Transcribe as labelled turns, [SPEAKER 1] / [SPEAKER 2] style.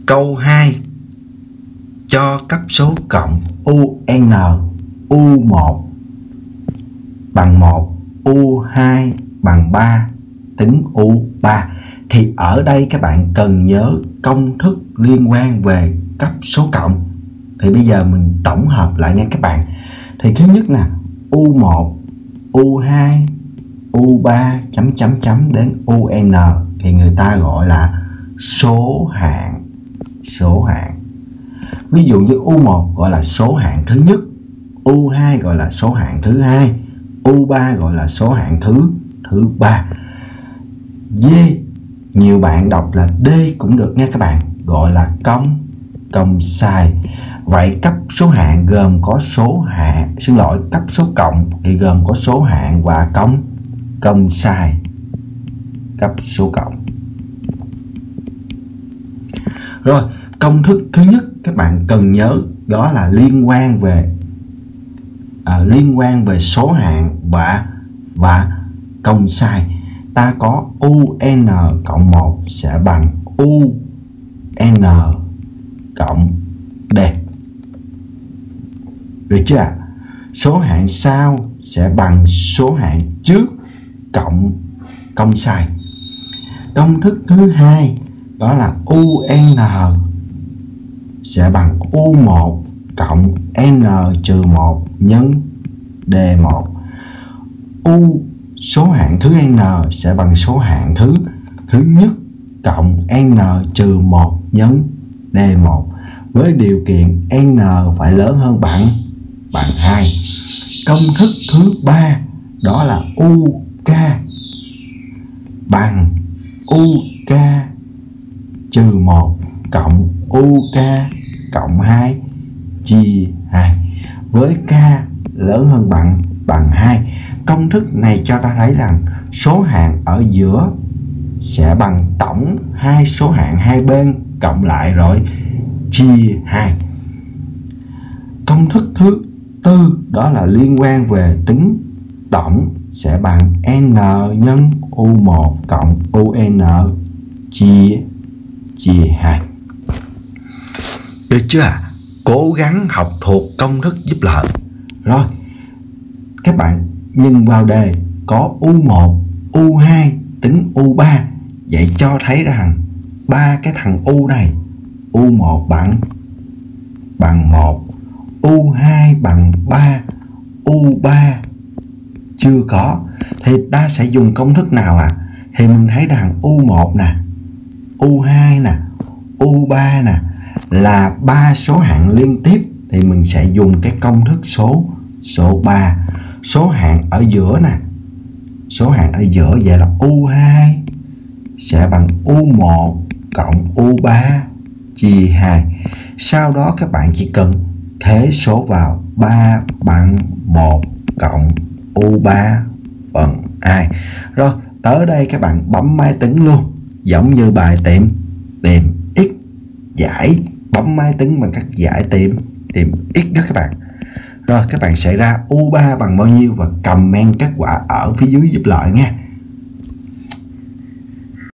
[SPEAKER 1] Câu 2 cho cấp số cộng UN U1 bằng 1, U2 bằng 3 tính U3. Thì ở đây các bạn cần nhớ công thức liên quan về cấp số cộng. Thì bây giờ mình tổng hợp lại nha các bạn. Thì thứ nhất nè, U1, U2, U3 chấm chấm chấm đến UN thì người ta gọi là số hạng. Số hạng. Ví dụ như U1 gọi là số hạng thứ nhất, U2 gọi là số hạng thứ hai, U3 gọi là số hạng thứ ba. D, nhiều bạn đọc là D cũng được nha các bạn, gọi là công sai. Vậy cấp số hạng gồm có số hạng, cấp số cộng thì gồm có số hạng và công sai. Cấp số cộng. Rồi, công thức thứ nhất các bạn cần nhớ đó là liên quan về số hạng và công sai. Ta có UN cộng 1 sẽ bằng UN cộng D. Được chưa ạ? Số hạng sau sẽ bằng số hạng trước cộng công sai. Công thức thứ hai đó là UN sẽ bằng U1 cộng N-1 nhân D1. Số hạng thứ N sẽ bằng số hạng thứ nhất cộng N-1 nhân D1 với điều kiện N phải lớn hơn bằng 2. Công thức thứ ba đó là UK bằng UK trừ 1 cộng UK cộng 2 chia 2 với K lớn hơn bằng 2. Công thức này cho ta thấy rằng số hạng ở giữa sẽ bằng tổng hai số hạng hai bên cộng lại rồi chia 2. Công thức thứ tư đó là liên quan về tính tổng sẽ bằng N nhân U1 cộng UN chia 2. Được chưa ạ? Cố gắng học thuộc công thức giúp lợi. Rồi, các bạn nhìn vào đề có U1, U2 tính U3. Vậy cho thấy rằng ba cái thằng U này, U1 bằng 1, U2 bằng 3, U3 chưa có. Thì ta sẽ dùng công thức nào ạ? Thì mình thấy rằng U1 nè, U2 nè, U3 nè là ba số hạng liên tiếp thì mình sẽ dùng cái công thức số 3. Số hạng ở giữa nè, số hạng ở giữa vậy là U2 sẽ bằng U1 cộng U3 chia 2. Sau đó các bạn chỉ cần thế số vào 3 bằng 1 cộng U3 phần 2. Rồi, tới đây các bạn bấm máy tính luôn, giống như bài tìm x, giải bấm máy tính bằng cách giải tìm x đó các bạn. Rồi các bạn sẽ ra U3 bằng bao nhiêu và comment kết quả ở phía dưới giúp lợi nha.